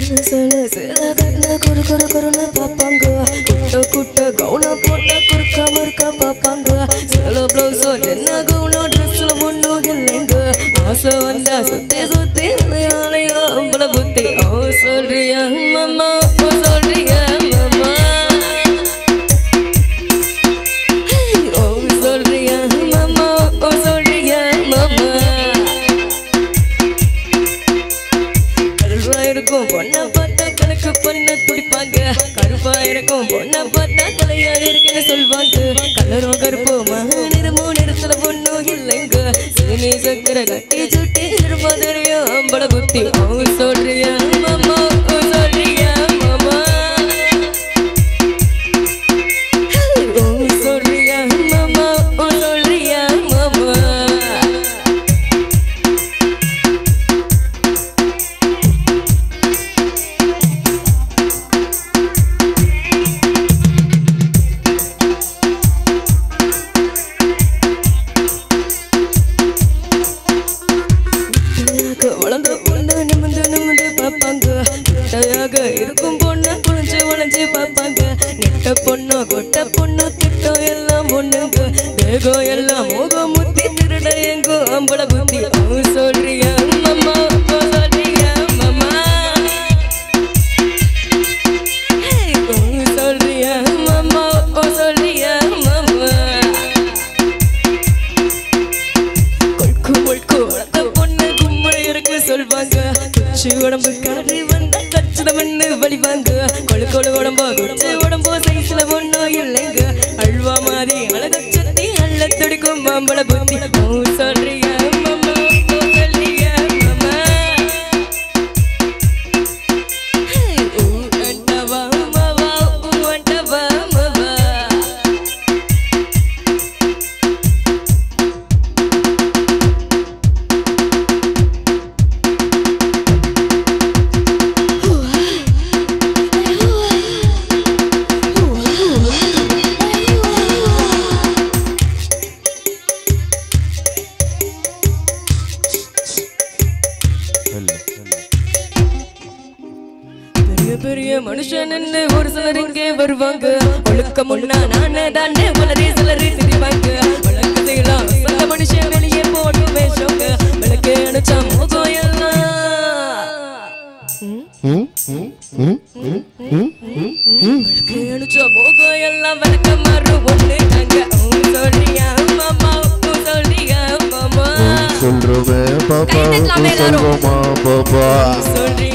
Sala sala katna kuru papanga. Kutta gauna potta kurka marka papanga. Sala blouse denna gauna dress la munnu gellenga. Asa vanda sutte alayala ambala butti. Oh solriya mama, oh solriya mama. Oh solriya mama, oh solriya mama. இருக்கும் பொண்ணை பார்த்தா கணக்கு பண்ண துடிப்பாங்க கருப்பா இருக்கும் பொண்ணை பார்த்தா தலையா இருக்குன்னு சொல்வாங்க கலரும் கருப்போ நிறமோ நிறத்துல பொண்ணும் இல்லைங்க சீனி சக்கரை கட்டி சுட்டி இருப்பதறியோ அம்பள புத்தி அவங்க சொல்றியா மாமா சொல்றியா மாமா சொல்றியா மாமா சொல்றியா மாமா வளர்ந்த பொண்ணு நிமிந்து பார்ப்பாங்க குட்டையாக இருக்கும் பொண்ணு குளிஞ்சு வளைஞ்சு பார்ப்பாங்க நெட்ட பொண்ணு கொட்ட பொண்ணு திட்டம் எல்லாம் பொண்ணுங்க தேகம் எல்லாம் மோகம் முத்தி திருட எங்கோ அம்பள புத்தி சொல்றியா மாமா சொல்றியா மாமா சொல்றியா மாமா சொல்றியா மாமா கொழுக்கு சொல்வாங்க குச்சி உடம்பு காரி வந்தா கச்சிதம்னு வலிவாங்க கொழு உடம்போ குச்சி உடம்போ சைஸ்ல ஒண்ணும் இல்லைங்க அல்வா மாதிரி அழக சுத்தி அள்ள துடிக்கும் மாம்பழ புத்தி சொல்றியா மாமா சொல்றியா மாமா அண்டவா மாவா அண்டவா மாவா பெரிய மனுஷன் ஒரு சிலர் இங்கே வருவாங்க ஒழுக்க முன்னா நானே தானே வளரி சிலரி சிரிப்பாங்க வழக்கத்தையெல்லாம் சில மனுஷன் வெளியே போடும் வேஷங்க விளக்கு அணைச்சா முகம் எல்லாம் விளக்கு அணைச்சா முகம் எல்லாம் விளக்க மாறும் ஒண்ணு நாங்க சொல்றியா மாமா சொல்றியா மாமா சொல்றவே பாப்பா சொல்றோமா பாப்பா சொல்றியா